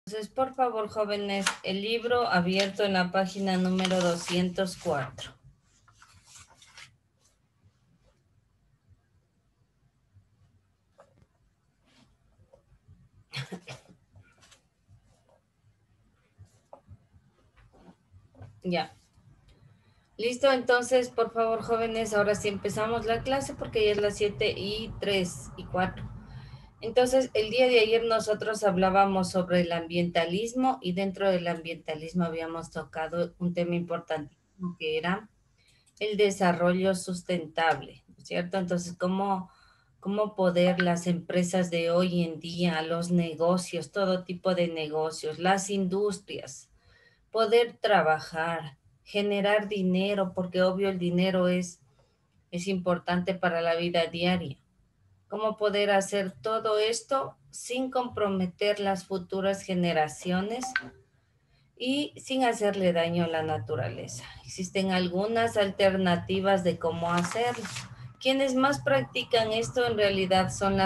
Entonces, por favor, jóvenes, el libro abierto en la página número 204. Ya. Listo, entonces, por favor, jóvenes, ahora sí empezamos la clase porque ya es las 7:03 y 4. Entonces, el día de ayer nosotros hablábamos sobre el ambientalismo y dentro del ambientalismo habíamos tocado un tema importantísimo que era el desarrollo sustentable, ¿no es cierto? Entonces, ¿cómo poder las empresas de hoy en día, los negocios, todo tipo de negocios, las industrias, poder trabajar, generar dinero, porque obvio el dinero es importante para la vida diaria. ¿Cómo poder hacer todo esto sin comprometer las futuras generaciones y sin hacerle daño a la naturaleza? Existen algunas alternativas de cómo hacerlo. Quienes más practican esto en realidad son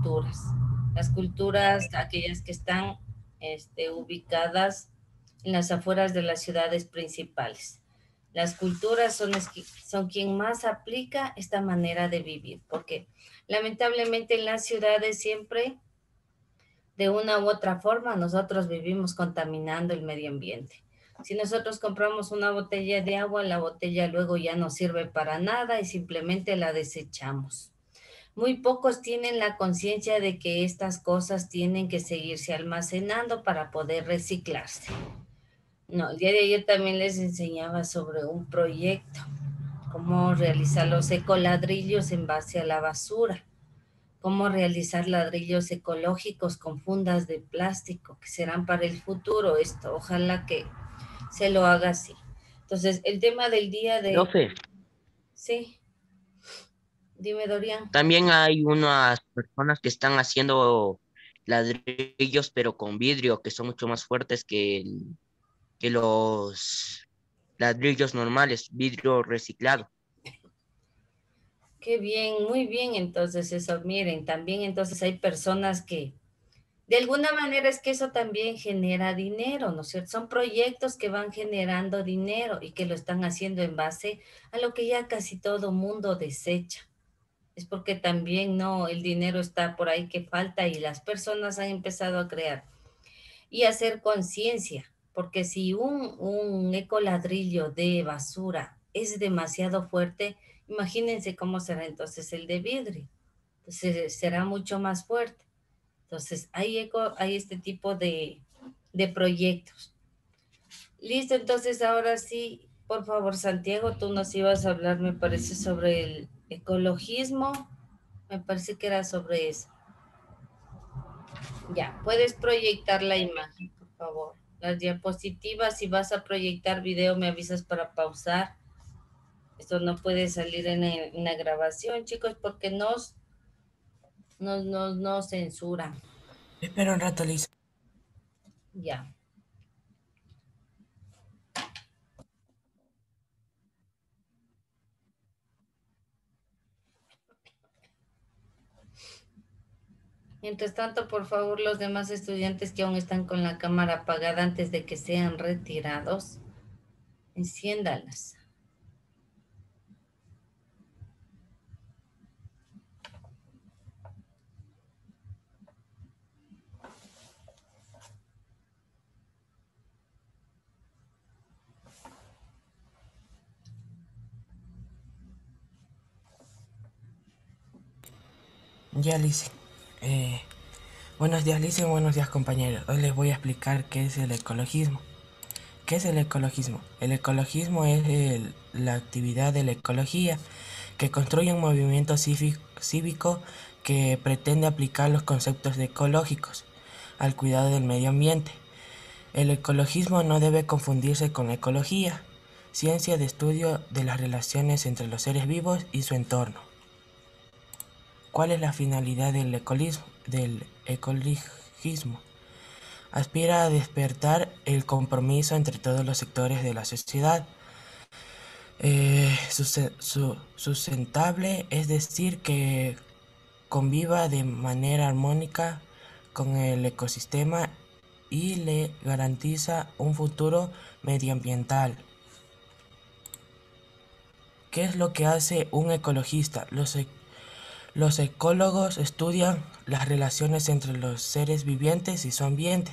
las culturas, aquellas que están ubicadas en las afueras de las ciudades principales. Las culturas son quien más aplica esta manera de vivir, porque lamentablemente en las ciudades siempre de una u otra forma nosotros vivimos contaminando el medio ambiente. Si nosotros compramos una botella de agua, la botella luego ya no sirve para nada y simplemente la desechamos. Muy pocos tienen la conciencia de que estas cosas tienen que seguirse almacenando para poder reciclarse. No, el día de ayer también les enseñaba sobre un proyecto, cómo realizar los ecoladrillos en base a la basura, cómo realizar ladrillos ecológicos con fundas de plástico que serán para el futuro esto. Ojalá que se lo haga así. Entonces, el tema del día de... Profe, Sí, dime, Dorian. también hay unas personas que están haciendo ladrillos, pero con vidrio, que son mucho más fuertes que los ladrillos normales, vidrio reciclado. Qué bien, muy bien. Entonces, eso, miren, también entonces hay personas que de alguna manera es que eso también genera dinero, ¿no es cierto? Son proyectos que van generando dinero y que lo están haciendo en base a lo que ya casi todo mundo desecha. Es porque también no, el dinero está por ahí que falta y las personas han empezado a crear y hacer conciencia, porque si un ecoladrillo de basura es demasiado fuerte, imagínense cómo será entonces el de vidrio. Entonces será mucho más fuerte. Entonces hay este tipo de proyectos. Listo, entonces ahora sí, por favor, Santiago, tú nos ibas a hablar, me parece, sobre el ecologismo. Me parece que era sobre eso. Ya, puedes proyectar la imagen, por favor. Las diapositivas, si vas a proyectar video, me avisas para pausar. Esto no puede salir en la grabación, chicos, porque nos censuran. Espera un rato, Liz. Ya. Mientras tanto, por favor, los demás estudiantes que aún están con la cámara apagada antes de que sean retirados, enciéndalas. Ya, Liz. Eh, Buenos días, Liz, y buenos días, compañeros. Hoy les voy a explicar qué es el ecologismo. ¿Qué es el ecologismo? El ecologismo es la actividad de la ecología que construye un movimiento cívico que pretende aplicar los conceptos ecológicos al cuidado del medio ambiente. El ecologismo no debe confundirse con la ecología, ciencia de estudio de las relaciones entre los seres vivos y su entorno. ¿Cuál es la finalidad del ecologismo? Aspira a despertar el compromiso entre todos los sectores de la sociedad. Sustentable, es decir, que conviva de manera armónica con el ecosistema y le garantiza un futuro medioambiental. ¿Qué es lo que hace un ecologista? Los ecólogos estudian las relaciones entre los seres vivientes y su ambiente.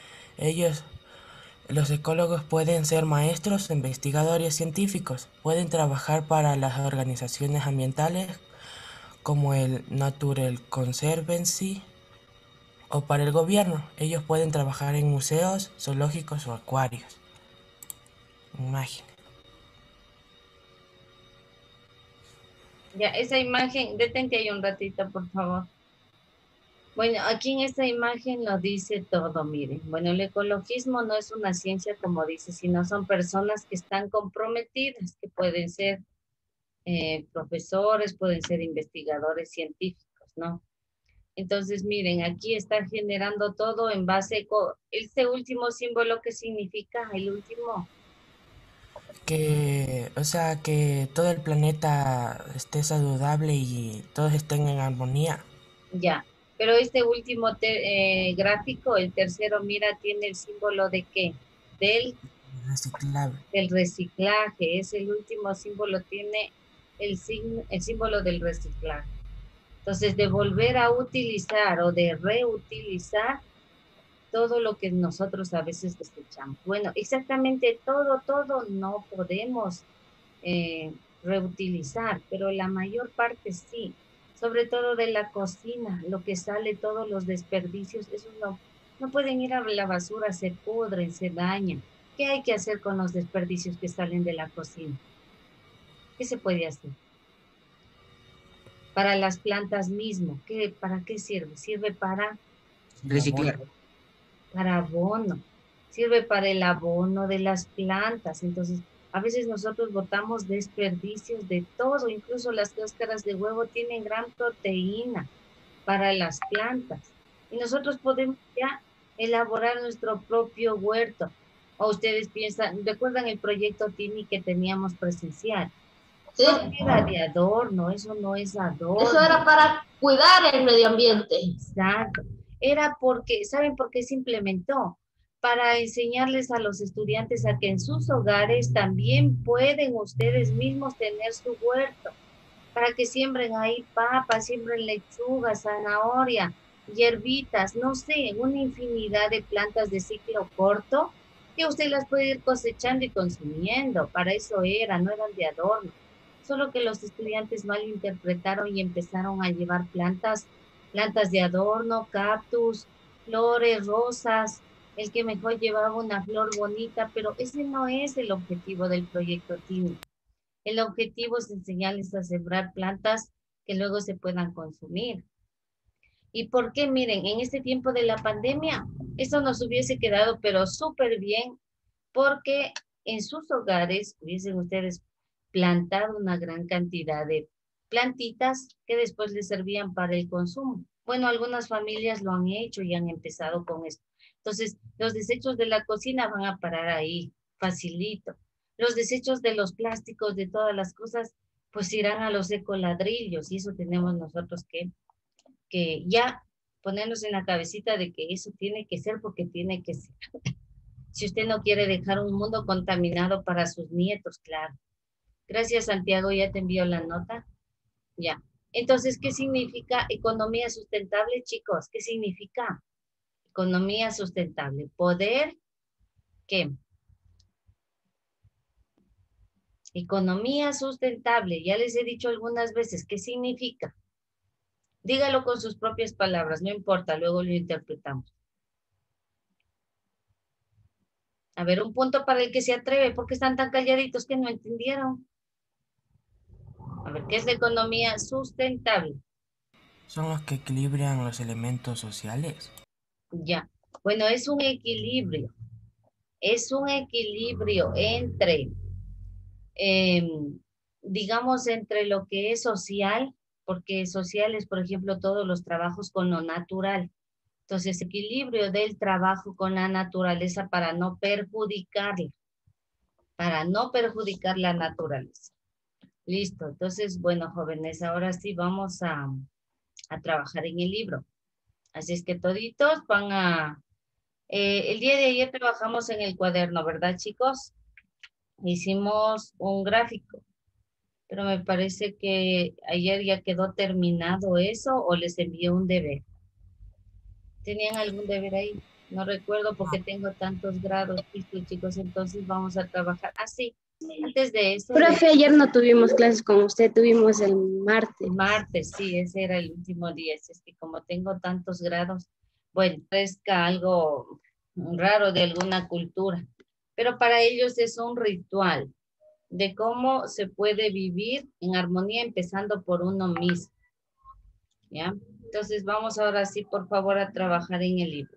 Los ecólogos pueden ser maestros, investigadores científicos, pueden trabajar para las organizaciones ambientales como el Natural Conservancy o para el gobierno. Ellos pueden trabajar en museos, zoológicos o acuarios. Imagen. Ya, esa imagen, detente ahí un ratito, por favor. Bueno, aquí en esta imagen lo dice todo, miren. Bueno, el ecologismo no es una ciencia como dice, sino son personas que están comprometidas, que pueden ser profesores, pueden ser investigadores científicos, ¿no? Entonces, miren, aquí está generando todo en base, este último símbolo, ¿qué significa? El último. Que todo el planeta esté saludable y todos estén en armonía. Ya, pero este último gráfico, el tercero, mira, tiene el símbolo de qué? Del, Reciclable. del reciclaje, es el último símbolo, tiene el símbolo del reciclaje. Entonces, de volver a utilizar o de reutilizar todo lo que nosotros a veces desechamos. Bueno, exactamente todo no podemos reutilizar, pero la mayor parte sí, sobre todo de la cocina, lo que sale, todos los desperdicios, eso no pueden ir a la basura, se pudren, se dañan. ¿Qué hay que hacer con los desperdicios que salen de la cocina? ¿Qué se puede hacer? Para las plantas mismo, ¿para qué sirve? Sirve Reciclar. para abono, sirve para el abono de las plantas. Entonces, a veces nosotros botamos desperdicios de todo, incluso las cáscaras de huevo tienen gran proteína para las plantas. Y nosotros podemos ya elaborar nuestro propio huerto. O ustedes piensan, ¿recuerdan el proyecto Tini que teníamos presencial? Sí, No era de adorno, eso no es adorno. eso era para cuidar el medio ambiente. Exacto. Era porque, ¿saben por qué se implementó? Para enseñarles a los estudiantes a que en sus hogares también pueden ustedes mismos tener su huerto, para que siembren ahí papas, siembren lechuga, zanahoria, hierbitas, no sé, una infinidad de plantas de ciclo corto que usted las puede ir cosechando y consumiendo. Para eso era, no eran de adorno. Solo que los estudiantes malinterpretaron y empezaron a llevar plantas de adorno, cactus, flores, rosas, el que mejor llevaba una flor bonita, pero ese no es el objetivo del proyecto TINI. El objetivo es enseñarles a sembrar plantas que luego se puedan consumir. ¿Y por qué? Miren, en este tiempo de la pandemia, esto nos hubiese quedado pero súper bien, porque en sus hogares hubiesen ustedes plantado una gran cantidad de plantitas que después les servían para el consumo. Bueno, algunas familias lo han hecho y han empezado con esto. Entonces, los desechos de la cocina van a parar ahí, facilito. Los desechos de los plásticos, de todas las cosas, pues irán a los ecoladrillos y eso tenemos nosotros que ya ponernos en la cabecita de que eso tiene que ser porque tiene que ser. Si usted no quiere dejar un mundo contaminado para sus nietos, claro. Gracias, Santiago, ya te envío la nota. Ya. Entonces, ¿qué significa economía sustentable, chicos? ¿Qué significa economía sustentable? Poder, ¿qué? Economía sustentable. Ya les he dicho algunas veces, ¿qué significa? Dígalo con sus propias palabras, no importa, luego lo interpretamos. A ver, un punto para el que se atreve, porque están tan calladitos que no entendieron. A ver, ¿qué es la economía sustentable? Son los que equilibran los elementos sociales. Ya. Bueno, es un equilibrio. Es un equilibrio entre, digamos, entre lo que es social, porque social es, por ejemplo, todos los trabajos con lo natural. Entonces, equilibrio del trabajo con la naturaleza para no perjudicar la naturaleza. Listo. Entonces, bueno, jóvenes, ahora sí vamos a trabajar en el libro. Así es que toditos van a El día de ayer trabajamos en el cuaderno, ¿verdad, chicos? Hicimos un gráfico, pero me parece que ayer ya quedó terminado eso o les envié un deber. ¿Tenían algún deber ahí? No recuerdo porque tengo tantos grados. Listo, chicos, entonces vamos a trabajar así. Antes de eso, Profe, ayer no tuvimos clases con usted, tuvimos el martes. martes, sí, ese era el último día. Es que como tengo tantos grados, bueno, parezca algo raro de alguna cultura, pero para ellos es un ritual de cómo se puede vivir en armonía empezando por uno mismo. ¿Ya? Entonces vamos ahora sí, por favor, a trabajar en el libro.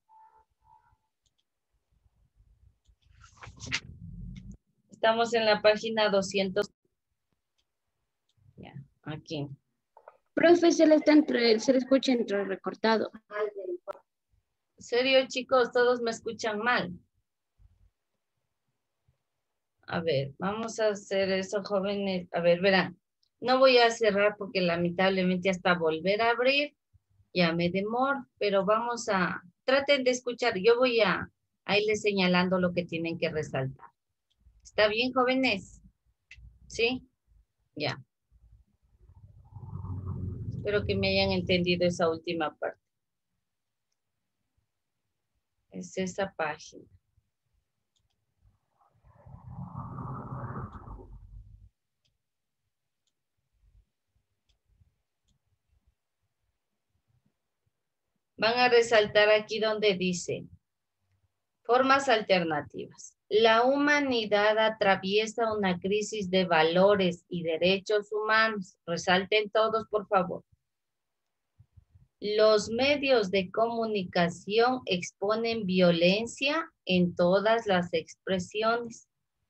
Estamos en la página 200. Ya, aquí. Profe, se le escucha entre recortado. ¿Serio, chicos? Todos me escuchan mal. A ver, vamos a hacer eso, jóvenes. A ver, verán. No voy a cerrar porque lamentablemente hasta volver a abrir ya me demoro, pero vamos a, traten de escuchar. Yo voy a irles señalando lo que tienen que resaltar. ¿Está bien, jóvenes? ¿Sí? Ya. Espero que me hayan entendido esa última parte. Es esa página. Van a resaltar aquí donde dice formas alternativas. La humanidad atraviesa una crisis de valores y derechos humanos. Resalten todos, por favor. Los medios de comunicación exponen violencia en todas las expresiones.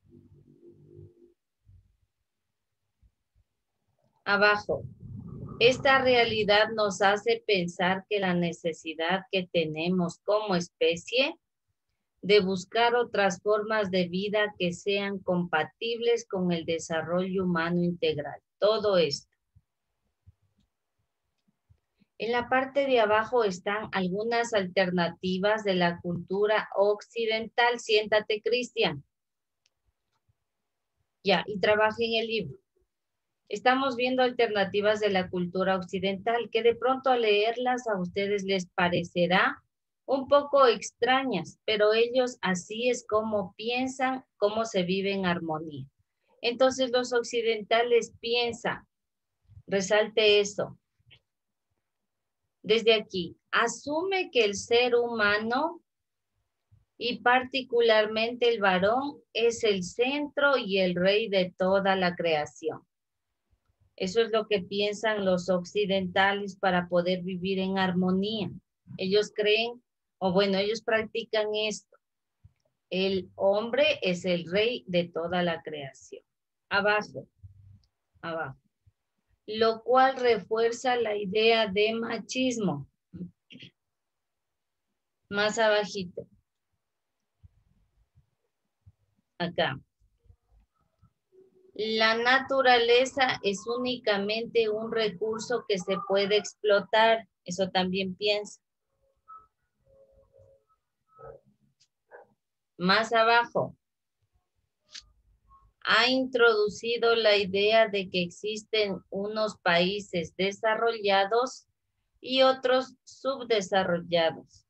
Abajo. Esta realidad nos hace pensar que la necesidad que tenemos como especie de buscar otras formas de vida que sean compatibles con el desarrollo humano integral. Todo esto. En la parte de abajo están algunas alternativas de la cultura occidental. Siéntate, Cristian. Ya, y trabaje en el libro. Estamos viendo alternativas de la cultura occidental que de pronto al leerlas a ustedes les parecerá un poco extrañas, pero ellos así es como piensan, cómo se vive en armonía. Entonces los occidentales piensan, resalte eso, desde aquí, asume que el ser humano y particularmente el varón es el centro y el rey de toda la creación. Eso es lo que piensan los occidentales para poder vivir en armonía. Ellos creen, o bueno, ellos practican esto. El hombre es el rey de toda la creación. Abajo, abajo. Lo cual refuerza la idea de machismo. Más abajito. Acá. La naturaleza es únicamente un recurso que se puede explotar. Eso también piensa. Más abajo. Ha introducido la idea de que existen unos países desarrollados y otros subdesarrollados.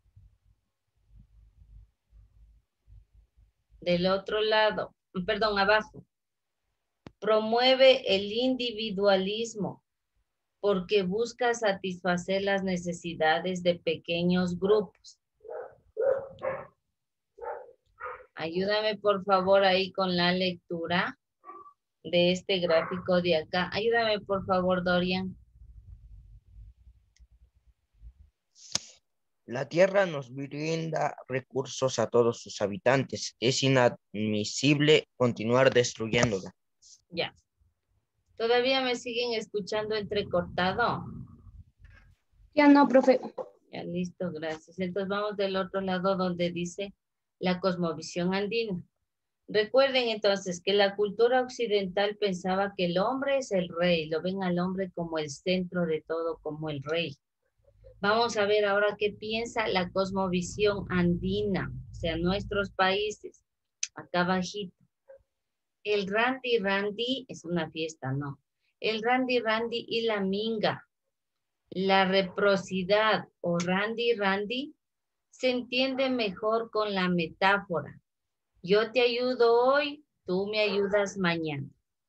Del otro lado, perdón, abajo. Promueve el individualismo porque busca satisfacer las necesidades de pequeños grupos. Ayúdame por favor ahí con la lectura de este gráfico de acá. Ayúdame por favor, Dorian. La Tierra nos brinda recursos a todos sus habitantes. Es inadmisible continuar destruyéndola. Ya. ¿Todavía me siguen escuchando entrecortado? Ya no, profe. Ya, listo, gracias. Entonces vamos del otro lado donde dice la cosmovisión andina. Recuerden entonces que la cultura occidental pensaba que el hombre es el rey. Lo ven al hombre como el centro de todo, como el rey. Vamos a ver ahora qué piensa la cosmovisión andina, o sea, nuestros países. Acá abajito. El Randy Randy es una fiesta, ¿no? El Randy Randy y la minga. La reciprocidad o Randy Randy se entiende mejor con la metáfora. Yo te ayudo hoy, tú me ayudas mañana.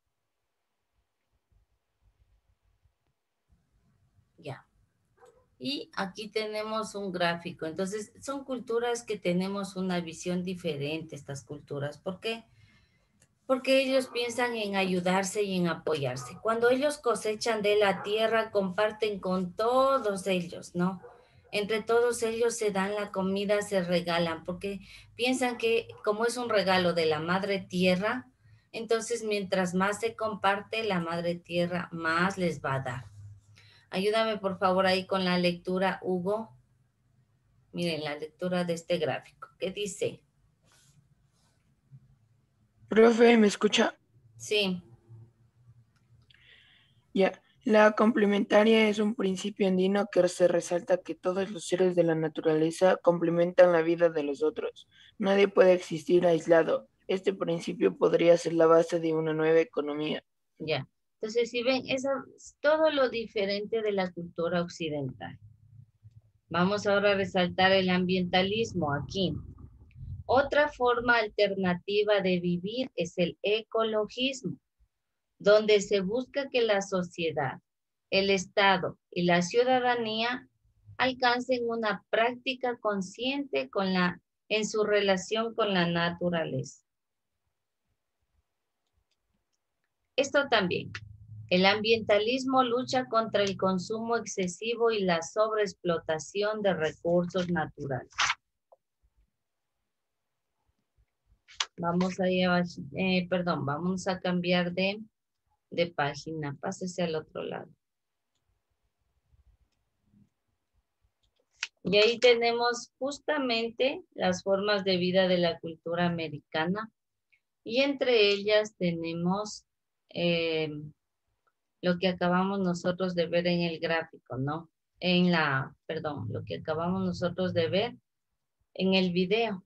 Ya. Y aquí tenemos un gráfico. Entonces, son culturas que tenemos una visión diferente, estas culturas. ¿Por qué? Porque ellos piensan en ayudarse y en apoyarse. Cuando ellos cosechan de la tierra, comparten con todos ellos, ¿no? Entre todos ellos se dan la comida, se regalan, porque piensan que como es un regalo de la madre tierra, entonces mientras más se comparte, la madre tierra más les va a dar. Ayúdame por favor ahí con la lectura, Hugo. Miren la lectura de este gráfico. ¿Qué dice? Profe, ¿me escucha? Sí. Ya. La complementaria es un principio andino que se resalta que todos los seres de la naturaleza complementan la vida de los otros. Nadie puede existir aislado. Este principio podría ser la base de una nueva economía. Ya. Entonces, si ven, eso es todo lo diferente de la cultura occidental. Vamos ahora a resaltar el ambientalismo aquí. Otra forma alternativa de vivir es el ecologismo, donde se busca que la sociedad, el Estado y la ciudadanía alcancen una práctica consciente en su relación con la naturaleza. Esto también. El ambientalismo lucha contra el consumo excesivo y la sobreexplotación de recursos naturales. Vamos ahí abajo, vamos a cambiar de página. Pásese al otro lado. Y ahí tenemos justamente las formas de vida de la cultura americana. Y entre ellas tenemos lo que acabamos nosotros de ver en el gráfico, ¿no? Lo que acabamos nosotros de ver en el video.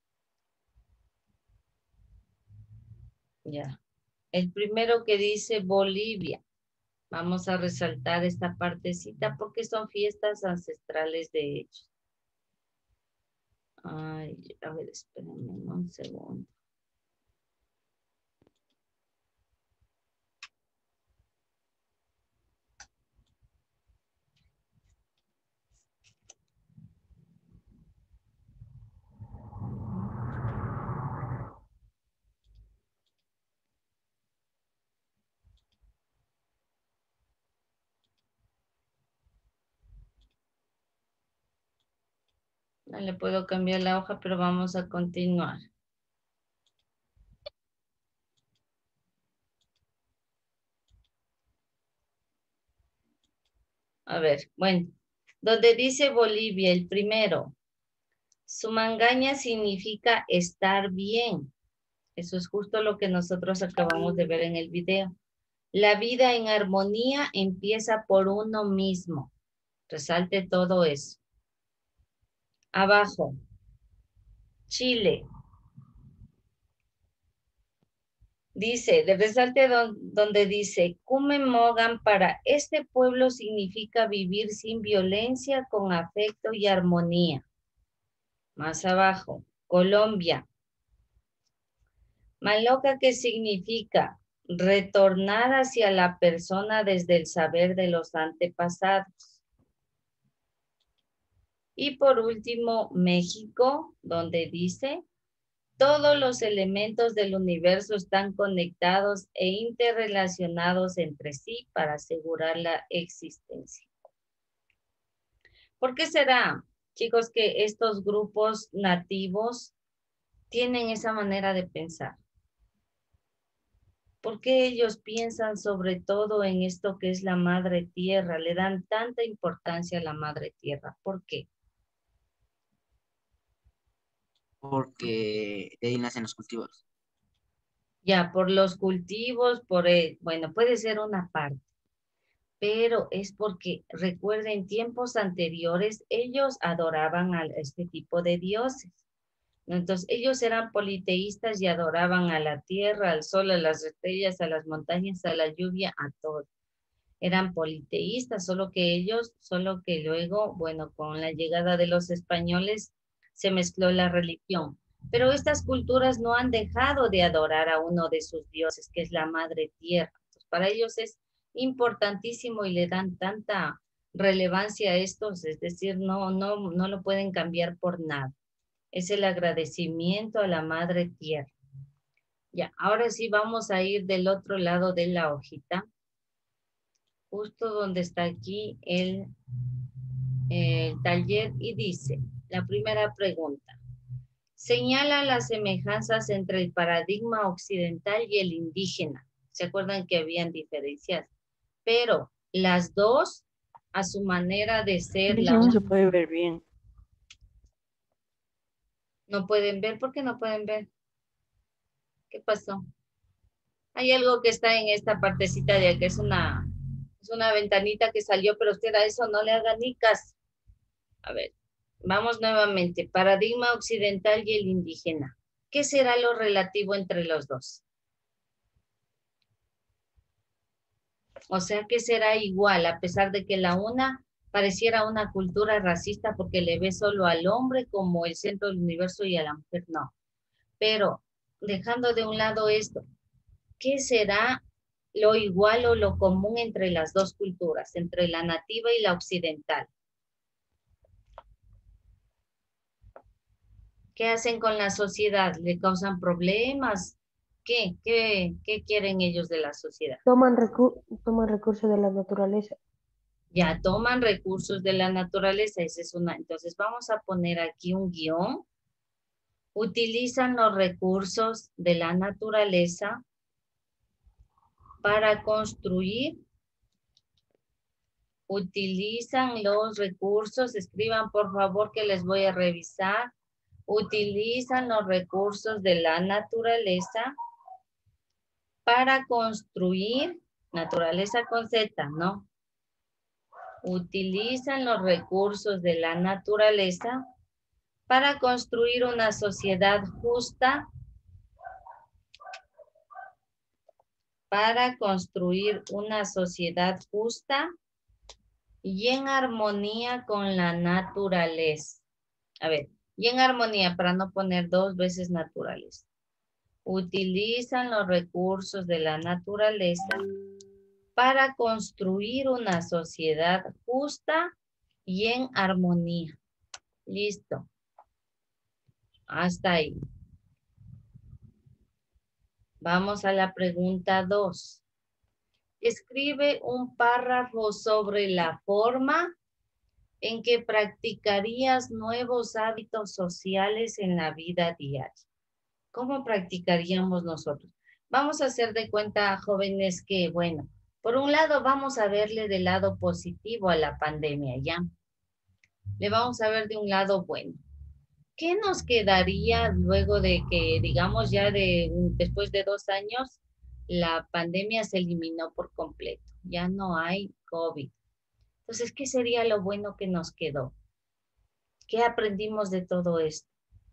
Ya. El primero que dice Bolivia. Vamos a resaltar esta partecita porque son fiestas ancestrales de ellos. Ay, a ver, espérenme un segundo. No le puedo cambiar la hoja, pero vamos a continuar. A ver, bueno, donde dice Bolivia, el primero, Sumangaña significa estar bien. Eso es justo lo que nosotros acabamos de ver en el video. La vida en armonía empieza por uno mismo. Resalte todo eso. Abajo, Chile. Dice, de resalte donde dice, Kume Mogan para este pueblo significa vivir sin violencia, con afecto y armonía. Más abajo, Colombia. Maloca, que significa retornar hacia la persona desde el saber de los antepasados. Y por último, México, donde dice, todos los elementos del universo están conectados e interrelacionados entre sí para asegurar la existencia. ¿Por qué será, chicos, que estos grupos nativos tienen esa manera de pensar? ¿Por qué ellos piensan sobre todo en esto que es la madre tierra? Le dan tanta importancia a la madre tierra. ¿Por qué? Porque de ahí nacen los cultivos. Ya, por los cultivos, bueno, puede ser una parte. pero es porque, recuerden, tiempos anteriores, ellos adoraban a este tipo de dioses. Entonces, ellos eran politeístas y adoraban a la tierra, al sol, a las estrellas, a las montañas, a la lluvia, a todo. Eran politeístas, solo que luego, bueno, con la llegada de los españoles se mezcló la religión. Pero estas culturas no han dejado de adorar a uno de sus dioses, que es la madre tierra. Entonces, para ellos es importantísimo y le dan tanta relevancia a estos, es decir, no lo pueden cambiar por nada. Es el agradecimiento a la madre tierra. Ya, ahora sí vamos a ir del otro lado de la hojita, justo donde está aquí el taller, y dice, la primera pregunta, señala las semejanzas entre el paradigma occidental y el indígena. ¿Se acuerdan que habían diferencias? Pero las dos, a su manera de ser, Dice, no se puede ver bien. ¿No pueden ver? ¿Por qué no pueden ver? ¿Qué pasó? Hay algo que está en esta partecita de aquí, es una ventanita que salió, pero usted a eso no le haga ni caso. A ver, vamos nuevamente. Paradigma occidental y el indígena. ¿Qué será lo relativo entre los dos? O sea, ¿qué será igual a pesar de que la una pareciera una cultura racista porque le ve solo al hombre como el centro del universo y a la mujer no? Pero dejando de un lado esto, ¿qué será lo igual o lo común entre las dos culturas, entre la nativa y la occidental? ¿Qué hacen con la sociedad? ¿Le causan problemas? ¿Qué quieren ellos de la sociedad? Toman recursos de la naturaleza. Ya toman recursos de la naturaleza, esa es una. Entonces vamos a poner aquí un guión. Utilizan los recursos de la naturaleza para construir. Utilizan los recursos, escriban por favor que les voy a revisar. Utilizan los recursos de la naturaleza para construir, naturaleza con Z, ¿no? Utilizan los recursos de la naturaleza para construir una sociedad justa, y en armonía con la naturaleza. A ver, y en armonía, para no poner dos veces naturaleza. Utilizan los recursos de la naturaleza para construir una sociedad justa y en armonía. Listo. Hasta ahí. Vamos a la pregunta 2. Escribe un párrafo sobre la forma en que practicarías nuevos hábitos sociales en la vida diaria. ¿Cómo practicaríamos nosotros? Vamos a hacer de cuenta, jóvenes, que, bueno, por un lado vamos a verle del lado positivo a la pandemia, ¿ya? Le vamos a ver de un lado bueno. ¿Qué nos quedaría luego de que, digamos, ya después de 2 años, la pandemia se eliminó por completo? Ya no hay COVID. Entonces, ¿qué sería lo bueno que nos quedó? ¿Qué aprendimos de todo esto?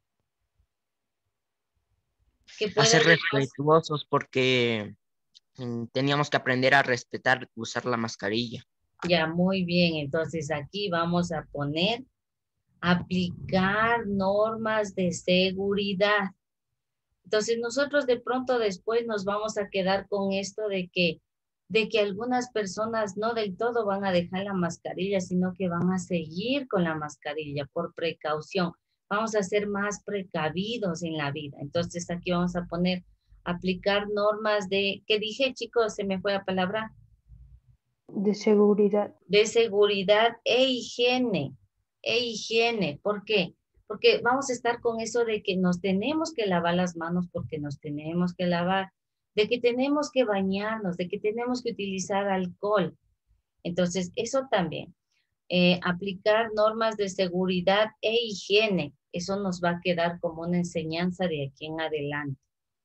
A ser respetuosos porque teníamos que aprender a respetar, usar la mascarilla. Ya, muy bien. Entonces, aquí vamos a poner aplicar normas de seguridad. Entonces nosotros de pronto después nos vamos a quedar con esto de que algunas personas no del todo van a dejar la mascarilla, sino que van a seguir con la mascarilla por precaución. Vamos a ser más precavidos en la vida. Entonces aquí vamos a poner aplicar normas de, ¿qué dije, chicos? Se me fue la palabra. De seguridad. De seguridad e higiene. ¿Por qué? Porque vamos a estar con eso de que nos tenemos que lavar las manos porque nos tenemos que lavar, de que tenemos que bañarnos, de que tenemos que utilizar alcohol. Entonces, eso también. Aplicar normas de seguridad e higiene. Eso nos va a quedar como una enseñanza de aquí en adelante.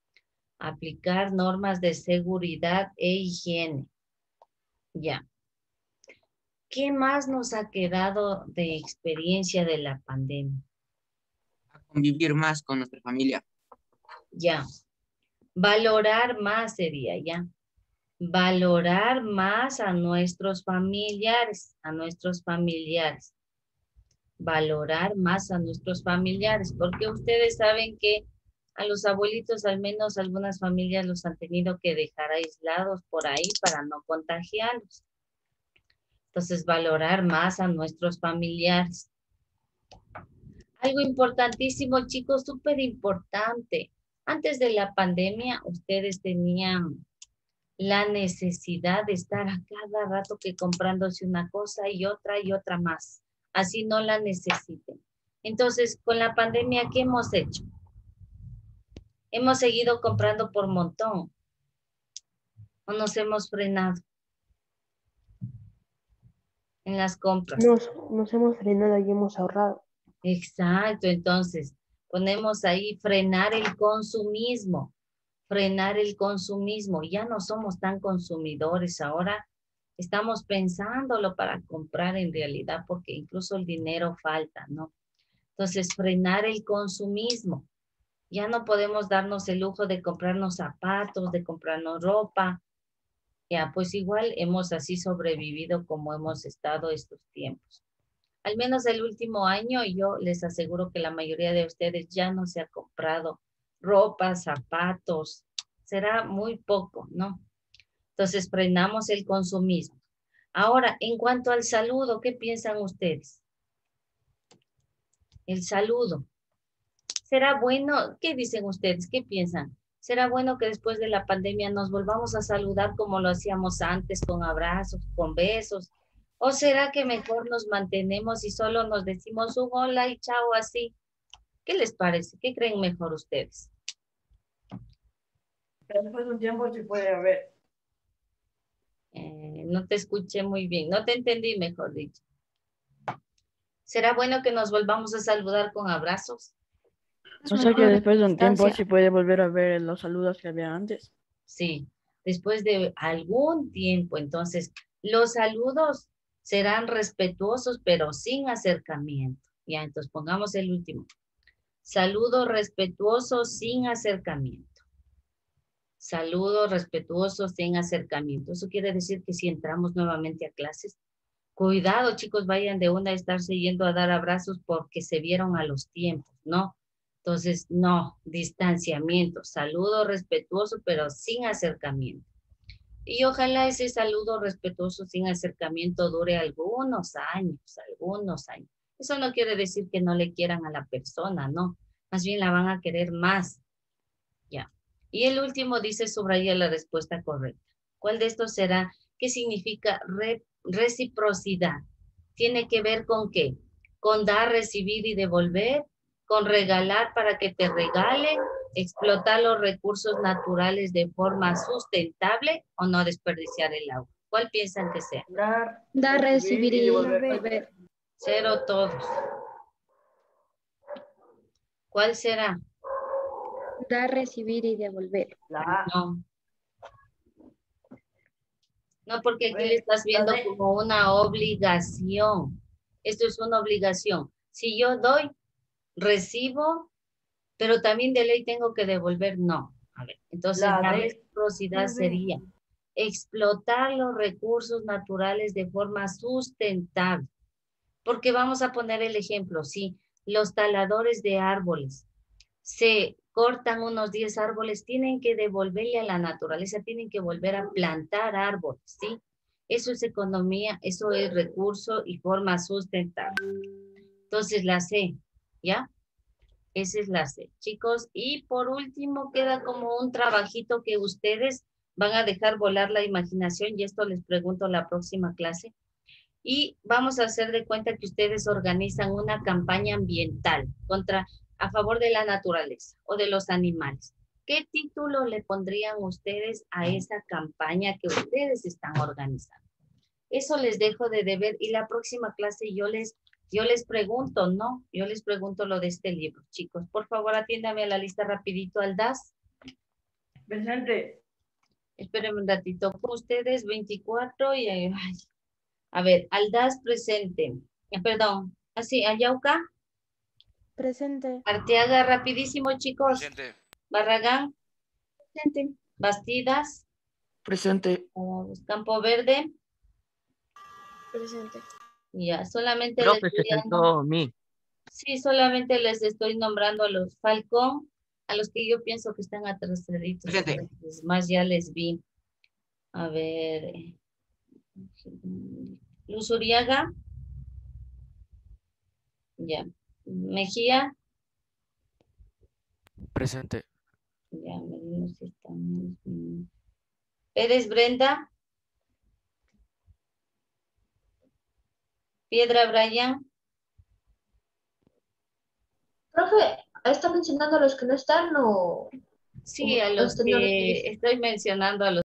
Aplicar normas de seguridad e higiene. Ya. ¿Qué más nos ha quedado de experiencia de la pandemia? A convivir más con nuestra familia. Ya. Valorar más sería, ya. Valorar más a nuestros familiares, Valorar más a nuestros familiares, porque ustedes saben que a los abuelitos, al menos algunas familias los han tenido que dejar aislados por ahí para no contagiarlos. Entonces, valorar más a nuestros familiares. Algo importantísimo, chicos, súper importante. Antes de la pandemia, ustedes tenían la necesidad de estar a cada rato que comprándose una cosa y otra más. Así no la necesiten. Entonces, con la pandemia, ¿qué hemos hecho? Hemos seguido comprando por montón. ¿O nos hemos frenado en las compras? Nos hemos frenado y hemos ahorrado. Exacto, entonces ponemos ahí frenar el consumismo. Ya no somos tan consumidores ahora. Estamos pensándolo para comprar en realidad porque incluso el dinero falta, ¿no? Entonces, frenar el consumismo. Ya no podemos darnos el lujo de comprarnos zapatos, de comprarnos ropa. Ya, pues igual hemos así sobrevivido como hemos estado estos tiempos. Al menos el último año, yo les aseguro que la mayoría de ustedes ya no se ha comprado ropa, zapatos. Será muy poco, ¿no? Entonces, frenamos el consumismo. Ahora, en cuanto al saludo, ¿qué piensan ustedes? El saludo. ¿Será bueno? ¿Qué dicen ustedes? ¿Qué piensan? ¿Será bueno que después de la pandemia nos volvamos a saludar como lo hacíamos antes, con abrazos, con besos? ¿O será que mejor nos mantenemos y solo nos decimos un hola y chao así? ¿Qué les parece? ¿Qué creen mejor ustedes? Después de un tiempo sí puede haber. No te escuché muy bien, no te entendí, mejor dicho. ¿Será bueno que nos volvamos a saludar con abrazos? O sea que después de un tiempo sí puede volver a ver los saludos que había antes. Sí, después de algún tiempo, entonces, los saludos serán respetuosos, pero sin acercamiento. Ya, entonces pongamos el último. Saludo respetuoso sin acercamiento. Saludo respetuoso sin acercamiento. Eso quiere decir que si entramos nuevamente a clases, cuidado, chicos, vayan de una a estarse yendo a dar abrazos porque se vieron a los tiempos, ¿no? Entonces, no, distanciamiento, saludo respetuoso, pero sin acercamiento. Y ojalá ese saludo respetuoso sin acercamiento dure algunos años. Eso no quiere decir que no le quieran a la persona, no. Más bien la van a querer más. Ya. Y el último dice, subraya la respuesta correcta. ¿Cuál de estos será? ¿Qué significa reciprocidad? ¿Tiene que ver con qué? Con dar, recibir y devolver, con regalar para que te regalen, explotar los recursos naturales de forma sustentable o no desperdiciar el agua. ¿Cuál piensan que sea? Dar, recibir y devolver. Cero todos. ¿Cuál será? Dar, recibir y devolver. No. No, porque aquí le estás viendo como una obligación. Esto es una obligación. Si yo doy, recibo, pero también de ley tengo que devolver, no. A ver, entonces la reciprocidad sería explotar los recursos naturales de forma sustentable. Porque vamos a poner el ejemplo, si los taladores de árboles se cortan unos 10 árboles, tienen que devolverle a la naturaleza, tienen que volver a plantar árboles, ¿sí? Eso es economía, eso es recurso y forma sustentable. Entonces la C, ¿ya? Esa es la C, chicos. Y por último queda como un trabajito que ustedes van a dejar volar la imaginación y esto les pregunto la próxima clase. Y vamos a hacer de cuenta que ustedes organizan una campaña ambiental a favor de la naturaleza o de los animales. ¿Qué título le pondrían ustedes a esa campaña que ustedes están organizando? Eso les dejo de deber y la próxima clase yo les pregunto, ¿no? Yo les pregunto lo de este libro, chicos. Por favor, atiéndame a la lista rapidito al DAS. Presente. Espérenme un ratito. Ustedes 24 y... Ay, A ver, Aldaz presente. Perdón. Así, Ayauca. Presente. Arteaga, rapidísimo, chicos. Presente. Barragán. Presente. Bastidas. Presente. Campo Verde. Presente. Ya, solamente les Profe, se voy a faltó mí. Sí, solamente les estoy nombrando a los Falcón, a los que yo pienso que están atrasaditos. Presente. Es más, ya les vi. A ver. Luz Uriaga. Ya. Mejía. Presente. Ya, medimos si estamos. Pérez Brenda. Piedra Brian. Profe, ¿está mencionando a los que no están o Sí, a o los usted no los que dice? estoy mencionando a los